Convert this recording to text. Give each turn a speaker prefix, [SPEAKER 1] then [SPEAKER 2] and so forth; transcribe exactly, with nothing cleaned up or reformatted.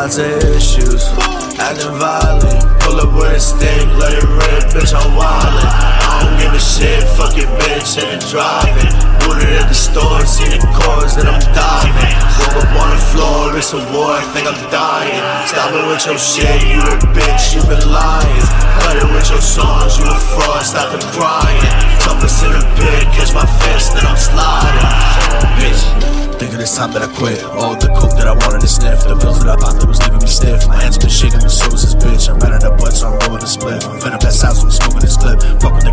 [SPEAKER 1] lots of issues, acting violent. Pull up with a stick, let it rip, bitch, I'm wildin'. I don't give a shit, fuck your bitch, and I'm driving. Booted at the store, see the cars, then I'm diving. Woke up on the floor, it's a war, I think I'm dying. Stop it with your shit, you a bitch, you been lying. Cut it with your songs, you a fraud, stop the crying. Toughest in the pit, catch my fist, then I'm sliding. Bitch, think of this time that I quit. All the coke that I wanted to sniff, the pills that I popped that was leaving me stiff. My hands been shaking, the soul is this bitch. I'm running up butts, so I'm rolling the split. I'm finna pass out, so I'm smoking this clip. Fuck with